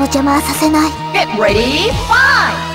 邪魔はさせない。 Get ready, fight!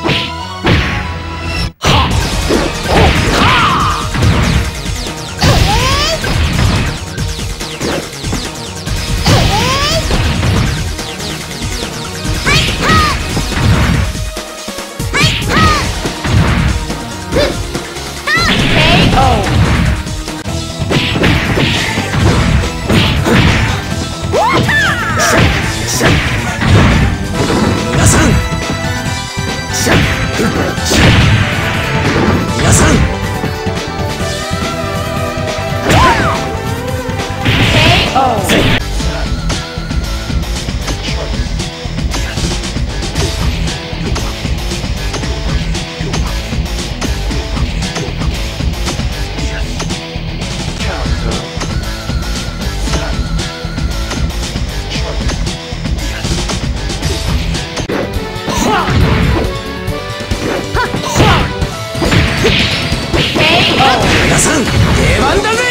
皆さん、出番だぜ。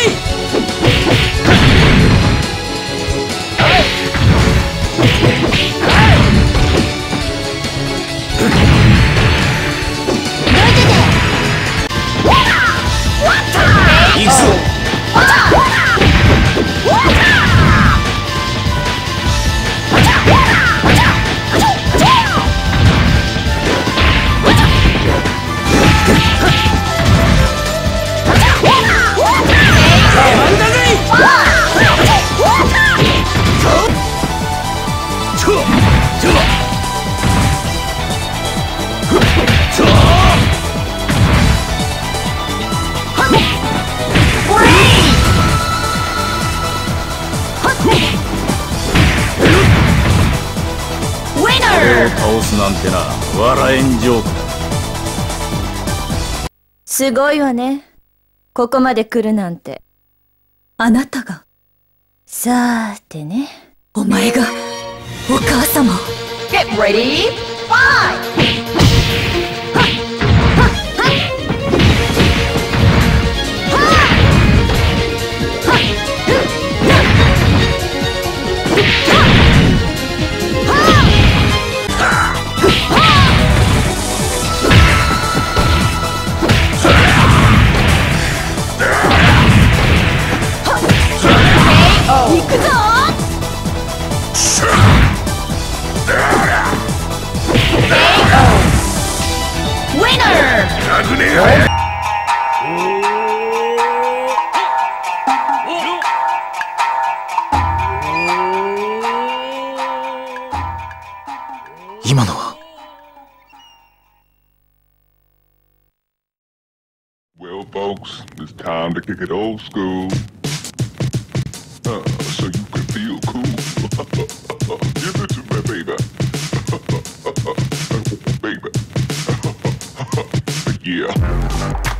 行くぞ。倒すなんてな、笑えんジョークだ。 すごいわね。ここまで来るなんて。 あなたが。 さーてね。 お前がお母様を。 Get ready, fight! 行くぞ今のは。 Well, folks, it's time to kick it old school. So you can feel cool. Give it to me, baby. Baby. Yeah.